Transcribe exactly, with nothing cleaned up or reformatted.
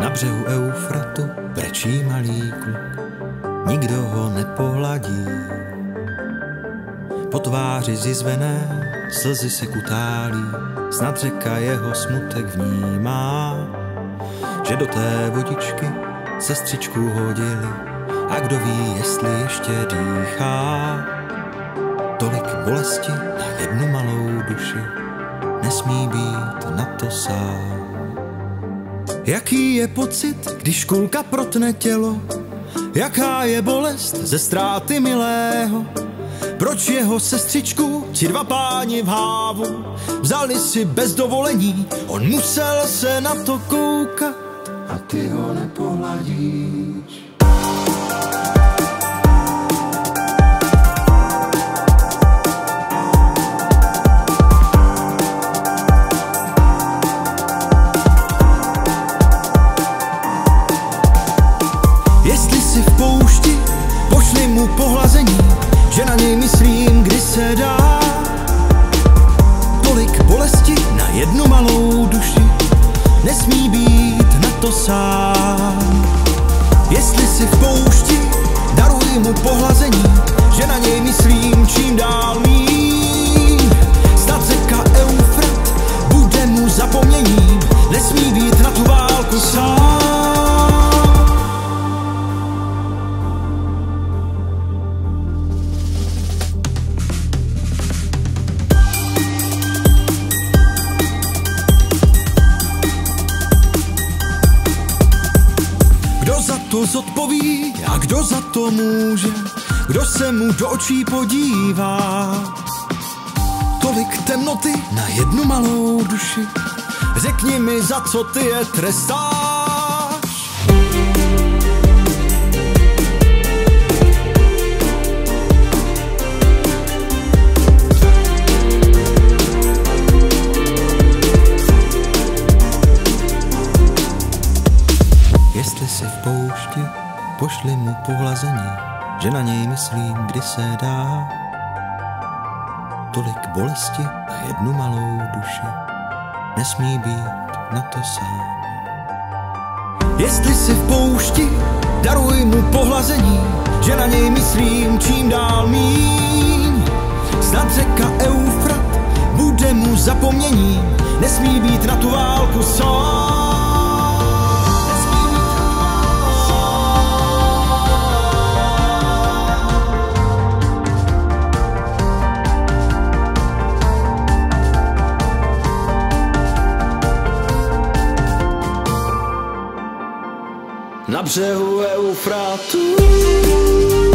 Na břehu Eufratu brečí malý kluk, nikdo ho nepohladí. Po tváři zjizvené slzy se kutálí, snad řeka jeho smutek vnímá, že do té vodičky sestřičku hodili a kdo ví, jestli ještě dýchá. Tolik bolesti na jednu malou duši, nesmí být na to sám. Jaký je pocit, když kulka protne tělo? Jaká je bolest ze ztráty milého? Proč jeho sestřičku ti dva páni v hávu vzali si bez dovolení? On musel se na to koukat a ty ho nepohladíš. Jestli si v poušti, pošli mu pohlazení, že na něj myslím, kdy se dá. Tolik bolesti na jednu malou duši, nesmí být na to sám. Jestli si v poušti, daruj mu pohlazení, že na něj myslím čím dál míň. Snad řeka Eufrat bude mu zapomněním, nesmí být na tu válku sám. Kdo za to zodpoví a kdo za to může? Kdo se mu do očí podívá? Tolik temnoty na jednu malou duši, řekni mi, za co ty je trestáš? Jestli jsi v poušti, pošli mu pohlazení, že na něj myslím, kdy se dá. Tolik bolesti na jednu malou duši, nesmí být na to sám. Jestli jsi v poušti, daruj mu pohlazení, že na něj myslím čím dál míň. Snad řeka Eufrat bude mu zapomněním, nesmí být na tu válku sám. Na břehu Eufratu